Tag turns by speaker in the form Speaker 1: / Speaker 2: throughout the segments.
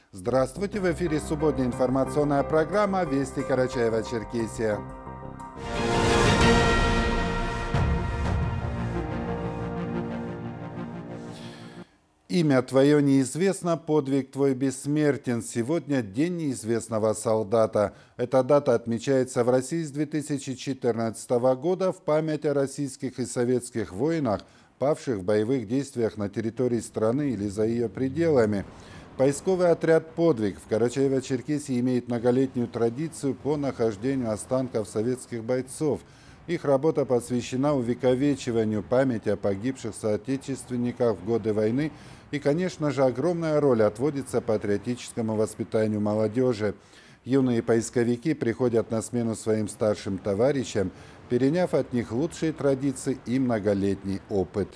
Speaker 1: Здравствуйте! В эфире субботняя информационная программа «Вести Карачаево-Черкесия». Имя твое неизвестно, подвиг твой бессмертен. Сегодня День неизвестного солдата. Эта дата отмечается в России с 2014 года в память о российских и советских воинах, павших в боевых действиях на территории страны или за ее пределами. Поисковый отряд «Подвиг» в Карачаево-Черкесии имеет многолетнюю традицию по нахождению останков советских бойцов. Их работа посвящена увековечиванию памяти о погибших соотечественниках в годы войны и, конечно же, огромная роль отводится патриотическому воспитанию молодежи. Юные поисковики приходят на смену своим старшим товарищам, переняв от них лучшие традиции и многолетний опыт.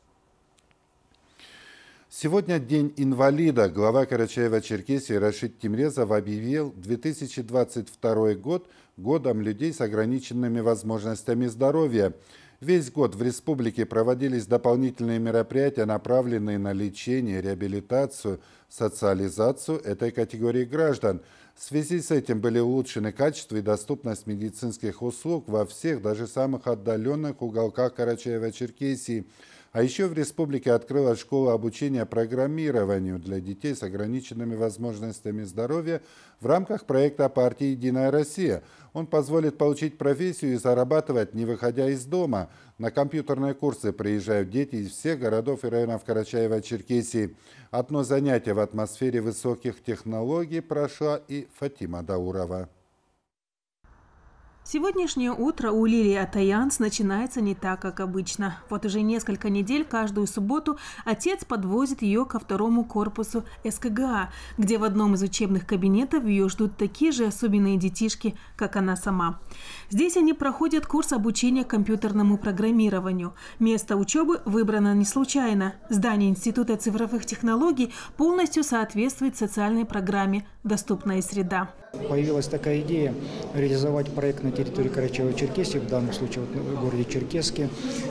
Speaker 1: Сегодня День инвалида. Глава Карачаево-Черкесии Рашид Тимрезов объявил 2022 год годом людей с ограниченными возможностями здоровья. Весь год в республике проводились дополнительные мероприятия, направленные на лечение, реабилитацию, социализацию этой категории граждан. В связи с этим были улучшены качество и доступность медицинских услуг во всех, даже самых отдаленных уголках Карачаево-Черкесии. А еще в республике открылась школа обучения программированию для детей с ограниченными возможностями здоровья в рамках проекта партии «Единая Россия». Он позволит получить профессию и зарабатывать, не выходя из дома. На компьютерные курсы приезжают дети из всех городов и районов Карачаево-Черкесии. Одно занятие в атмосфере высоких технологий прошла и Фатима Даурова.
Speaker 2: Сегодняшнее утро у Лилии Атаянс начинается не так, как обычно. Вот уже несколько недель каждую субботу отец подвозит ее ко второму корпусу СКГА, где в одном из учебных кабинетов ее ждут такие же особенные детишки, как она сама. Здесь они проходят курс обучения компьютерному программированию. Место учебы выбрано не случайно. Здание Института цифровых технологий полностью соответствует социальной программе «Доступная среда».
Speaker 3: Появилась такая идея реализовать проект на территории Карачаево-Черкесии, в данном случае в городе Черкесске,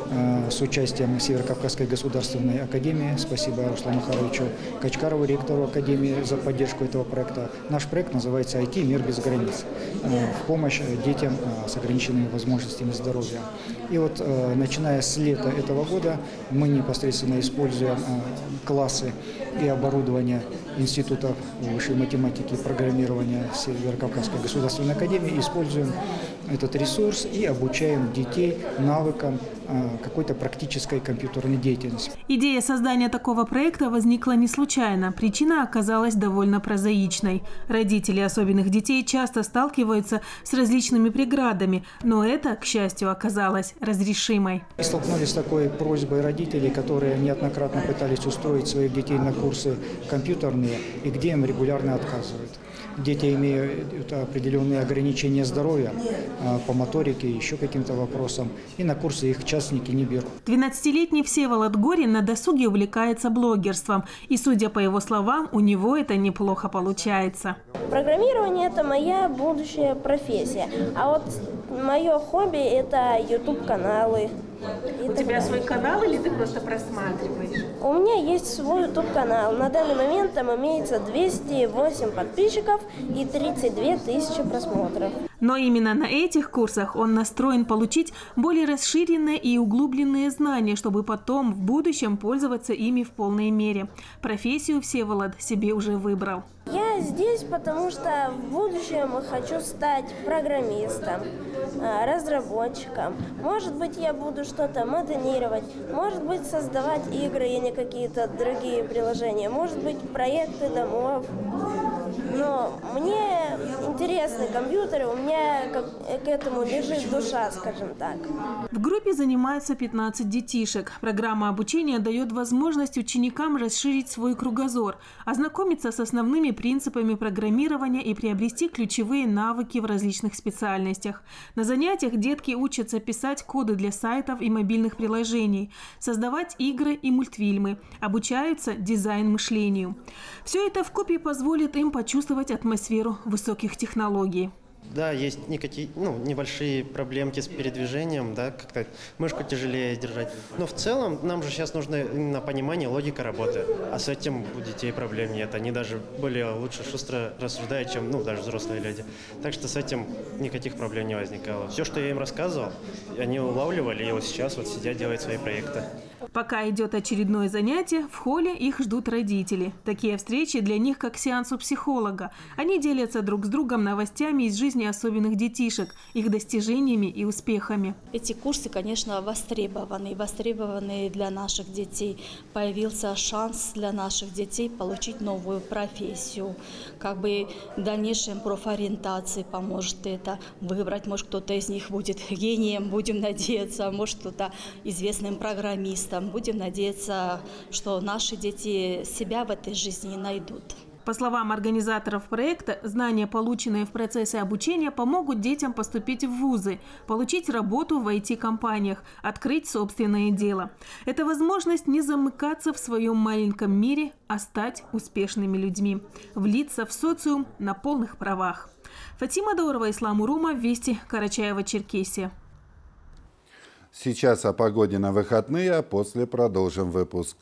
Speaker 3: с участием Северо-Кавказской государственной академии. Спасибо Руслану Михайловичу Качкарову, ректору академии, за поддержку этого проекта. Наш проект называется «IT. Мир без границ» в помощь детям с ограниченными возможностями здоровья. И вот начиная с лета этого года мы непосредственно используя классы и оборудование Института высшей математики и программирования Северо-Кавказской государственной академии, используем этот ресурс и обучаем детей навыкам какой-то практической компьютерной деятельности.
Speaker 2: Идея создания такого проекта возникла не случайно. Причина оказалась довольно прозаичной. Родители особенных детей часто сталкиваются с различными преградами, но это, к счастью, оказалось разрешимой.
Speaker 3: Мы столкнулись с такой просьбой родителей, которые неоднократно пытались устроить своих детей на курсы компьютерные, и где им регулярно отказывают. Дети имеют определенные ограничения здоровья по моторике, еще каким-то вопросам, и на курсы их частники не берут.
Speaker 2: 12-летний Всеволод Горин на досуге увлекается блогерством, и, судя по его словам, у него это неплохо получается.
Speaker 4: Программирование – это моя будущая профессия, а вот мое хобби – это YouTube-каналы.
Speaker 2: У тебя свой канал или ты просто просматриваешь?
Speaker 4: У меня есть свой YouTube-канал. На данный момент там имеется 208 подписчиков и 32 тысячи просмотров.
Speaker 2: Но именно на этих курсах он настроен получить более расширенные и углубленные знания, чтобы потом в будущем пользоваться ими в полной мере. Профессию Всеволод себе уже выбрал.
Speaker 4: Я здесь, потому что в будущем хочу стать программистом, разработчиком. Может быть, я буду что-то модернировать, может быть, создавать игры или какие-то другие приложения, может быть, проекты домов. Но мне интересны компьютеры, у меня к этому лежит душа, скажем так.
Speaker 2: В группе занимаются 15 детишек. Программа обучения дает возможность ученикам расширить свой кругозор, ознакомиться с основными принципами программирования и приобрести ключевые навыки в различных специальностях. На занятиях детки учатся писать коды для сайтов и мобильных приложений, создавать игры и мультфильмы, обучаются дизайн-мышлению. Все это вкупе позволит им почувствовать атмосферу высоких технологий.
Speaker 5: Да, есть небольшие проблемки с передвижением, да, как-то мышку тяжелее держать. Но в целом нам же сейчас нужно именно понимание, логика работы. А с этим у детей проблем нет. Они даже более лучше шустро рассуждают, чем даже взрослые люди. Так что с этим никаких проблем не возникало. Все, что я им рассказывал, они улавливали, и вот сейчас вот сидят, делают свои проекты.
Speaker 2: Пока идет очередное занятие, в холле их ждут родители. Такие встречи для них как сеанс у психолога. Они делятся друг с другом новостями из жизни особенных детишек, их достижениями и успехами.
Speaker 6: Эти курсы, конечно, востребованы для наших детей. Появился шанс для наших детей получить новую профессию. Как бы в дальнейшем профориентации поможет это выбрать. Может, кто-то из них будет гением, будем надеяться, может, кто-то известным программистом. Будем надеяться, что наши дети себя в этой жизни найдут.
Speaker 2: По словам организаторов проекта, знания, полученные в процессе обучения, помогут детям поступить в вузы, получить работу в IT-компаниях, открыть собственное дело. Это возможность не замыкаться в своем маленьком мире, а стать успешными людьми, влиться в социум на полных правах. Фатима Даурова, Ислам Урума, Вести, Карачаево-Черкесия.
Speaker 1: Сейчас о погоде на выходные, а после продолжим выпуск.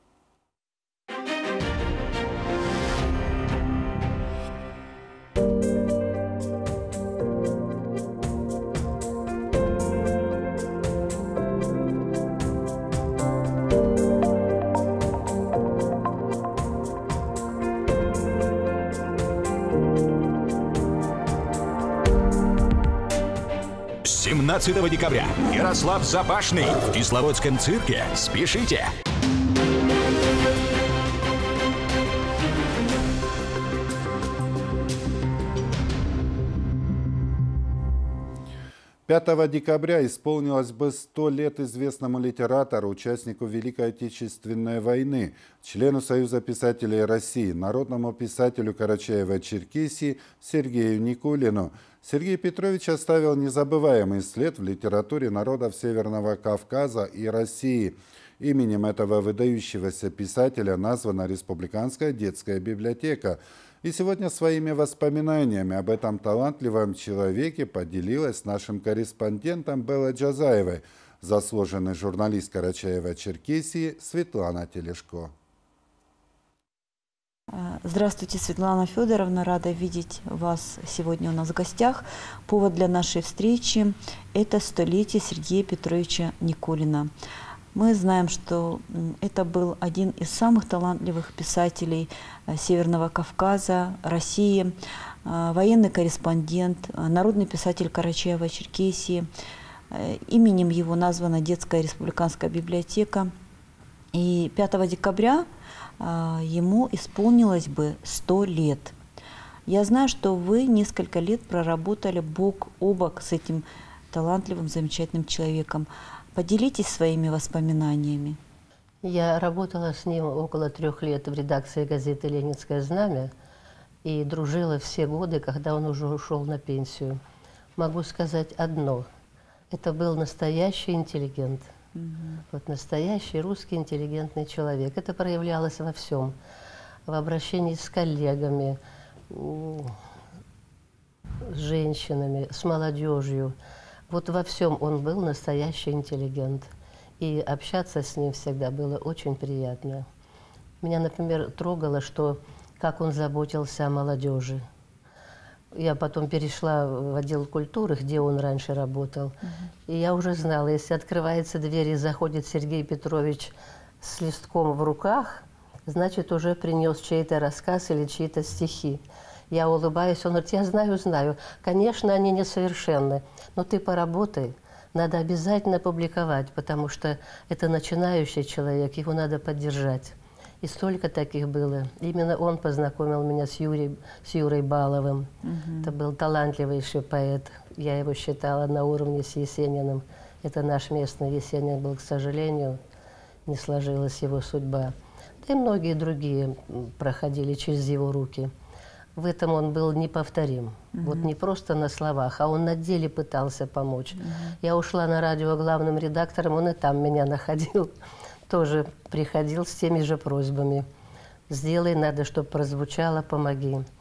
Speaker 7: С 17 декабря Ярослав Запашный в Кисловодском цирке. Спешите!
Speaker 1: «5 декабря исполнилось бы 100 лет известному литератору, участнику Великой Отечественной войны, члену Союза писателей России, народному писателю Карачаева-Черкесии Сергею Никулину. Сергей Петрович оставил незабываемый след в литературе народов Северного Кавказа и России. Именем этого выдающегося писателя названа Республиканская детская библиотека. И сегодня своими воспоминаниями об этом талантливом человеке поделилась с нашим корреспондентом Беллой Джазаевой заслуженный журналист Карачаева-Черкесии Светлана Телешко.
Speaker 8: Здравствуйте, Светлана Федоровна, рада видеть вас сегодня у нас в гостях. Повод для нашей встречи – это 100-летие Сергея Петровича Никулина. Мы знаем, что это был один из самых талантливых писателей Северного Кавказа, России, военный корреспондент, народный писатель Карачаева-Черкесии. Именем его названа Детская республиканская библиотека. И 5 декабря ему исполнилось бы 100 лет. Я знаю, что вы несколько лет проработали бок о бок с этим талантливым, замечательным человеком. Поделитесь своими воспоминаниями.
Speaker 9: Я работала с ним около 3 лет в редакции газеты «Ленинское знамя» и дружила все годы, когда он уже ушел на пенсию. Могу сказать одно. Это был настоящий интеллигент. Вот настоящий русский интеллигентный человек. Это проявлялось во всем. В обращении с коллегами, с женщинами, с молодежью. Вот во всем он был настоящий интеллигент. И общаться с ним всегда было очень приятно. Меня, например, трогало, как он заботился о молодежи. Я потом перешла в отдел культуры, где он раньше работал. И я уже знала, если открывается дверь и заходит Сергей Петрович с листком в руках, значит, уже принес чей-то рассказ или чьи-то стихи. Я улыбаюсь, он говорит: я знаю. Конечно, они несовершенны, но ты поработай. Надо обязательно публиковать, потому что это начинающий человек, его надо поддержать. И столько таких было. Именно он познакомил меня с Юрой Баловым. Это был талантливейший поэт. Я его считала на уровне с Есениным. Это наш местный Есенин был, к сожалению, не сложилась его судьба. Да и многие другие проходили через его руки. В этом он был неповторим. Вот не просто на словах, а он на деле пытался помочь. Я ушла на радио главным редактором, он и там меня находил. Тоже приходил с теми же просьбами. Сделай, надо, чтобы прозвучало, помоги.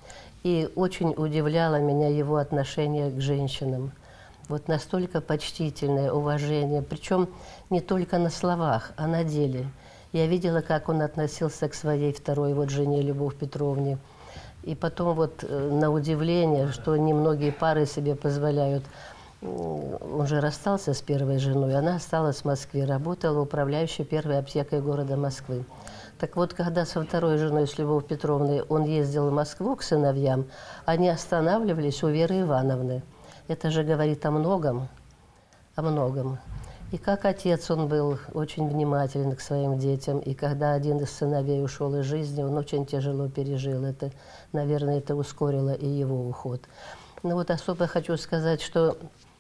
Speaker 9: И очень удивляло меня его отношение к женщинам. Вот настолько почтительное уважение, причем не только на словах, а на деле. Я видела, как он относился к своей второй вот жене Любовь Петровне. И потом вот на удивление, что немногие пары себе позволяют. Он же расстался с первой женой, она осталась в Москве, работала управляющей первой аптекой города Москвы. Так вот, когда со второй женой, с Любовью Петровной, он ездил в Москву к сыновьям, они останавливались у Веры Ивановны. Это же говорит о многом, о многом. И как отец он был очень внимателен к своим детям, и когда один из сыновей ушел из жизни, он очень тяжело пережил это. Наверное, это ускорило и его уход. Но вот особо хочу сказать, что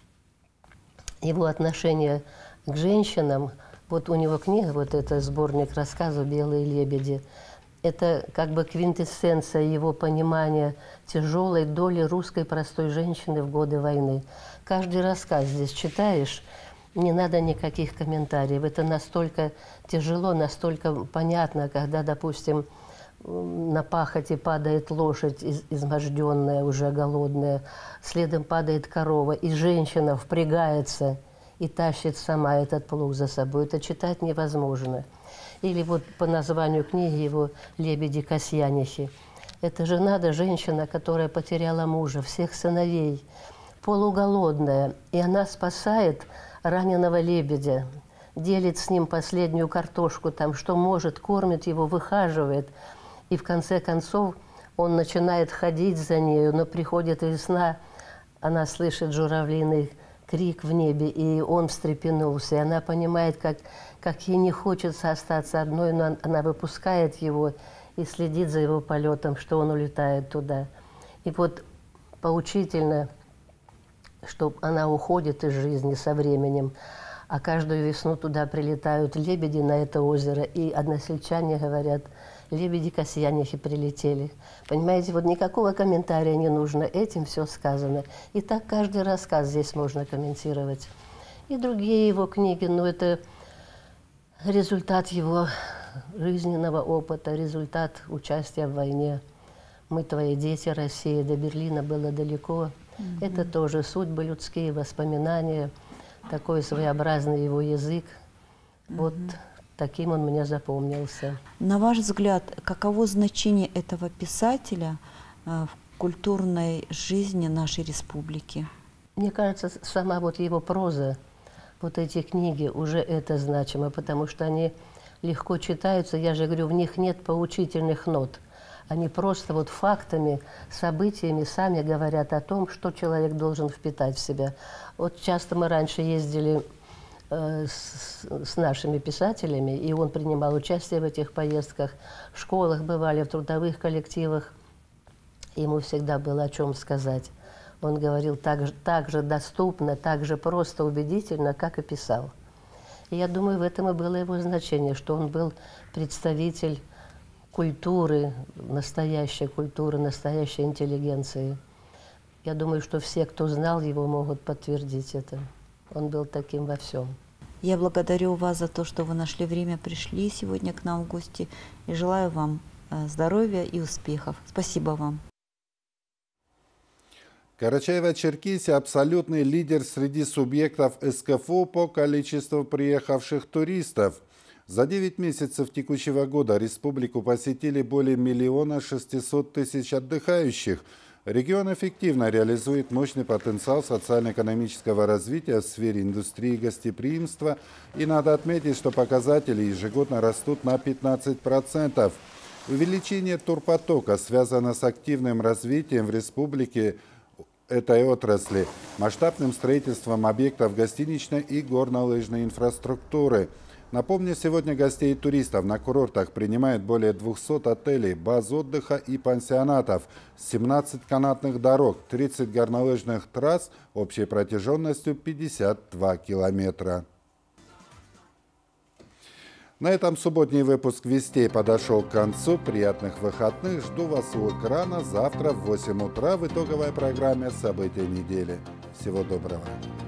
Speaker 9: его отношение к женщинам, вот у него книга, вот это сборник рассказов «Белые лебеди», это как бы квинтэссенция его понимания тяжелой доли русской простой женщины в годы войны. Каждый рассказ здесь читаешь, не надо никаких комментариев. Это настолько тяжело, настолько понятно, когда, допустим, на пахоте падает лошадь, изможденная, уже голодная, следом падает корова, и женщина впрягается и тащит сама этот плуг за собой. Это читать невозможно. Или вот по названию книги его «Лебеди-Касьянихи». Это же надо женщина, которая потеряла мужа, всех сыновей, полуголодная, и она спасает раненого лебедя, делит с ним последнюю картошку, там, что может, кормит его, выхаживает. И в конце концов он начинает ходить за нею, но приходит весна, она слышит журавлиный крик в небе, и он встрепенулся. И она понимает, как ей не хочется остаться одной, но она выпускает его и следит за его полетом, что он улетает туда. И вот поучительно, что она уходит из жизни со временем, а каждую весну туда прилетают лебеди на это озеро, и односельчане говорят: лебеди-касьянихи прилетели. Понимаете, вот никакого комментария не нужно, этим все сказано. И так каждый рассказ здесь можно комментировать. И другие его книги, но это результат его жизненного опыта, результат участия в войне. «Мы твои дети, Россия», до Берлина было далеко. Это тоже судьбы людские, воспоминания, такой своеобразный его язык. Вот таким он мне запомнился.
Speaker 8: На ваш взгляд, каково значение этого писателя в культурной жизни нашей республики?
Speaker 9: Мне кажется, сама вот его проза, вот эти книги, уже это значимо, потому что они легко читаются. Я же говорю, в них нет поучительных нот. Они просто вот фактами, событиями сами говорят о том, что человек должен впитать в себя. Вот часто мы раньше ездили с нашими писателями, и он принимал участие в этих поездках, в школах бывали, в трудовых коллективах. Ему всегда было о чем сказать. Он говорил так же доступно, так же просто, убедительно, как и писал. И я думаю, в этом и было его значение, что он был представитель культуры, настоящей интеллигенции. Я думаю, что все, кто знал его, могут подтвердить это. Он был таким во всем.
Speaker 8: Я благодарю вас за то, что вы нашли время, пришли сегодня к нам в гости, и желаю вам здоровья и успехов. Спасибо вам.
Speaker 1: Карачаево-Черкесия – абсолютный лидер среди субъектов СКФО по количеству приехавших туристов. За 9 месяцев текущего года республику посетили более 1 600 000 отдыхающих. Регион эффективно реализует мощный потенциал социально-экономического развития в сфере индустрии гостеприимства. И надо отметить, что показатели ежегодно растут на 15%. Увеличение турпотока связано с активным развитием в республике этой отрасли, масштабным строительством объектов гостиничной и горнолыжной инфраструктуры. Напомню, сегодня гостей и туристов на курортах принимает более 200 отелей, баз отдыха и пансионатов, 17 канатных дорог, 30 горнолыжных трасс общей протяженностью 52 километра. На этом субботний выпуск «Вестей» подошел к концу. Приятных выходных. Жду вас у экрана завтра в 8 утра в итоговой программе «События недели». Всего доброго.